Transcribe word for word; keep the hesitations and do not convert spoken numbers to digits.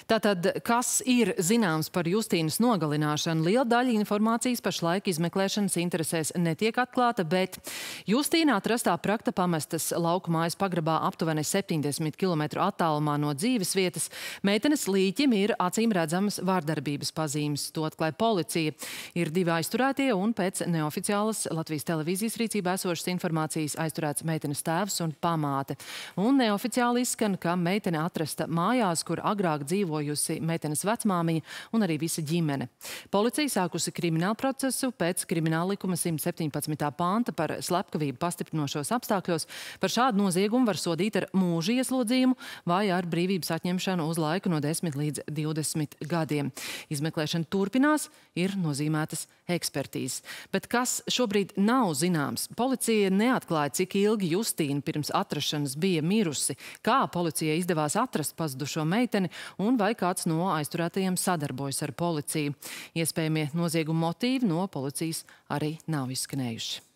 Tātad, kas ir zināms par Justīnas nogalināšanu? Liela daļa informācijas pašlaik izmeklēšanas interesēs netiek atklāta, bet Justīna atrastā prakta pamestas lauku mājas pagrabā aptuveni septiņdesmit kilometru attālumā no dzīves vietas. Meitenes līķim ir acīm redzamas vārdarbības pazīmes. To atklāja policija. Ir divi aizturētie un pēc neoficiālas Latvijas televīzijas rīcībā esošas informācijas aizturēts meitenes tēvs un pamāte. Un neoficiāli izskan, ka meitene atrasta mājās, kur agrāk dzīvo meitenes vecmāmiņa un arī visa ģimene. Policija sākusi kriminālu procesu pēc krimināla likuma simt septiņpadsmitā panta par slepkavību pastiprinošos apstākļos. Par šādu noziegumu var sodīt ar mūža ieslodzījumu vai ar brīvības atņemšanu uz laiku no desmit līdz divdesmit gadiem. Izmeklēšana turpinās, ir nozīmētas ekspertīzes. Bet kas šobrīd nav zināms? Policija neatklāja, cik ilgi Justīna pirms atrašanas bija mirusi, kā policijai izdevās atrast pazudušo meiteni un vai kāds no aizturētajiem sadarbojas ar policiju. Iespējamie nozieguma motīvi no policijas arī nav izskanējuši.